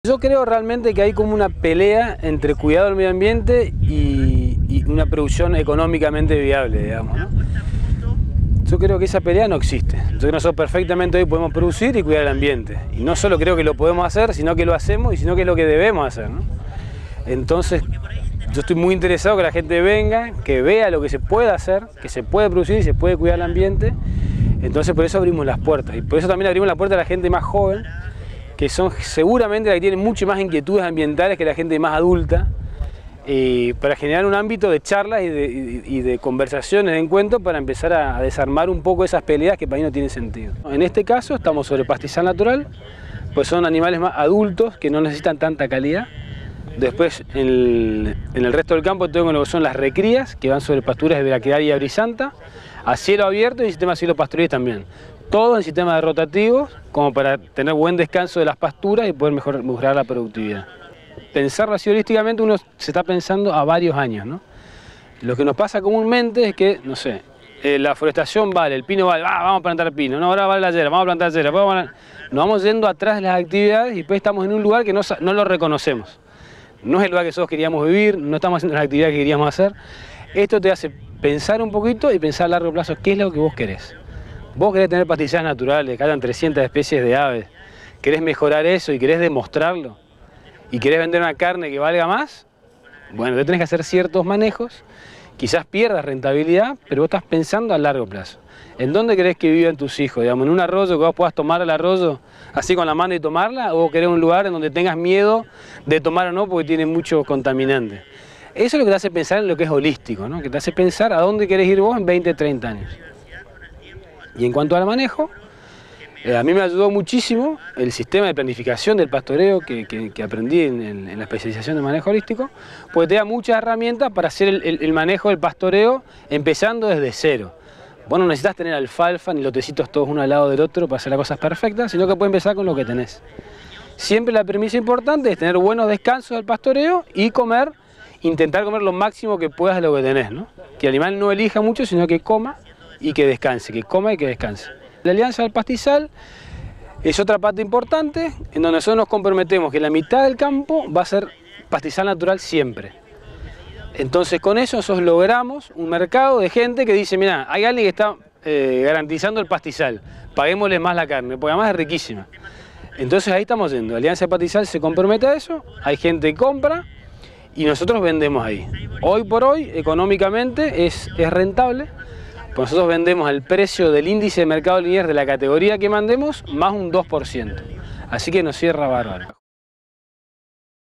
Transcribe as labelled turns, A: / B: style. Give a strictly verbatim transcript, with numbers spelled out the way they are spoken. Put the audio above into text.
A: Yo creo realmente que hay como una pelea entre cuidado del medio ambiente y, y una producción económicamente viable, digamos, ¿no? Yo creo que esa pelea no existe. Yo creo que nosotros perfectamente hoy podemos producir y cuidar el ambiente. Y no solo creo que lo podemos hacer, sino que lo hacemos y sino que es lo que debemos hacer, ¿no? Entonces, yo estoy muy interesado que la gente venga, que vea lo que se puede hacer, que se puede producir y se puede cuidar el ambiente. Entonces, por eso abrimos las puertas. Y por eso también abrimos la puerta a la gente más joven, que son seguramente las que tienen mucho más inquietudes ambientales que la gente más adulta, eh, para generar un ámbito de charlas y de, y, y de conversaciones, de encuentros, para empezar a, a desarmar un poco esas peleas que para mí no tienen sentido. En este caso estamos sobre pastizal natural, pues son animales más adultos que no necesitan tanta calidad. Después en el, en el resto del campo tengo lo que son las recrías, que van sobre pasturas de braquidaria y brisanta, a cielo abierto y sistema cielo pastoril también. Todo en sistema de rotativos, como para tener buen descanso de las pasturas y poder mejor, mejorar la productividad. Pensarlo así holísticamente, uno se está pensando a varios años, ¿no? Lo que nos pasa comúnmente es que, no sé, eh, la forestación vale, el pino vale, ah, vamos a plantar pino, no, ahora vale la yera, vamos a plantar yera, vamos a... nos vamos yendo atrás de las actividades y después estamos en un lugar que no, no lo reconocemos. No es el lugar que nosotros queríamos vivir, no estamos haciendo las actividades que queríamos hacer. Esto te hace pensar un poquito y pensar a largo plazo qué es lo que vos querés. Vos querés tener pastizales naturales, que hayan trescientas especies de aves, querés mejorar eso y querés demostrarlo, y querés vender una carne que valga más, bueno, te tenés que hacer ciertos manejos, quizás pierdas rentabilidad, pero vos estás pensando a largo plazo. ¿En dónde querés que vivan tus hijos? Digamos, ¿en un arroyo que vos puedas tomar el arroyo así con la mano y tomarla? ¿O querés un lugar en donde tengas miedo de tomar o no porque tiene muchos contaminantes? Eso es lo que te hace pensar en lo que es holístico, ¿no? Que te hace pensar a dónde querés ir vos en veinte, treinta años. Y en cuanto al manejo, eh, a mí me ayudó muchísimo el sistema de planificación del pastoreo que, que, que aprendí en, en, en la especialización de manejo holístico, porque te da muchas herramientas para hacer el, el, el manejo del pastoreo empezando desde cero. Vos no necesitas tener alfalfa ni lotecitos todos uno al lado del otro para hacer las cosas perfectas, sino que puedes empezar con lo que tenés. Siempre la premisa importante es tener buenos descansos del pastoreo y comer, intentar comer lo máximo que puedas de lo que tenés, ¿no? Que el animal no elija mucho, sino que coma y que descanse, que coma y que descanse. La alianza del pastizal es otra parte importante en donde nosotros nos comprometemos que la mitad del campo va a ser pastizal natural siempre. Entonces con eso nosotros logramos un mercado de gente que dice, mira, hay alguien que está eh, garantizando el pastizal, paguémosle más la carne, porque además es riquísima. Entonces ahí estamos yendo, la Alianza Pastizal se compromete a eso, hay gente que compra y nosotros vendemos ahí. Hoy por hoy, económicamente, es, es rentable. Pues nosotros vendemos el precio del índice de mercado lineal de la categoría que mandemos más un dos por ciento. Así que nos cierra bárbaro.